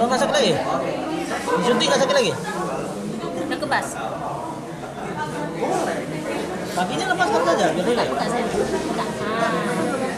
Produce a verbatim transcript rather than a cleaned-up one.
Kalau nggak sakit lagi? Disuntik nggak sakit lagi? Udah kebas. Kakinya lepaskan saja, biar Buka, buka saya. Buka. Ah.